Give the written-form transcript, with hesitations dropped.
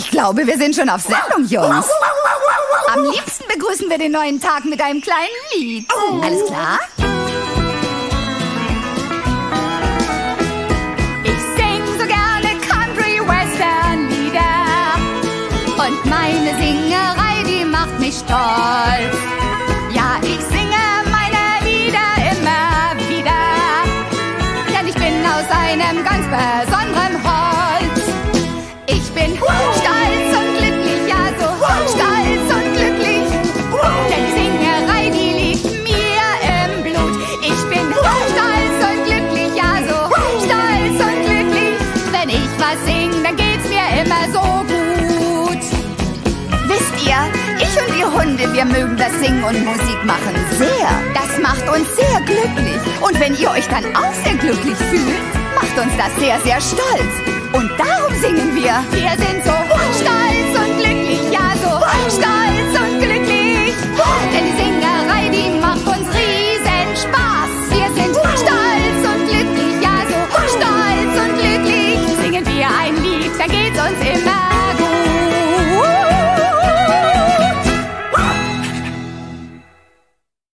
Ich glaube, wir sind schon auf Sendung, Jungs. Am liebsten begrüßen wir den neuen Tag mit einem kleinen Lied. Alles klar? Ich sing so gerne Country-Western-Lieder. Und meine Singerei, die macht mich stolz. Ja, ich singe meine Lieder immer wieder. Denn ich bin aus einem ganz besonderen Holz. Ich bin stolz und glücklich, ja so stolz und glücklich. Denn die Singerei, die liegt mir im Blut. Ich bin stolz und glücklich, ja so stolz und glücklich. Wenn ich was sing, dann geht's mir immer so gut. Wisst ihr, ich und die Hunde, wir mögen das Singen und Musik machen sehr. Das macht uns sehr glücklich. Und wenn ihr euch dann auch sehr glücklich fühlt, macht uns das sehr, sehr stolz. Und darum singen wir. Wir sind so stolz und glücklich, ja so stolz.